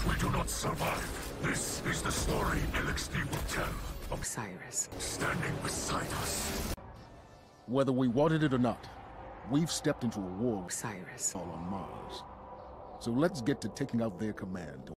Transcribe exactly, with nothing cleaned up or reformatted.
If we do not survive, this is the story L X D will tell of Osiris. standing beside us. Whether we wanted it or not, we've stepped into a war with Osiris. all on Mars. So let's get to taking out their command.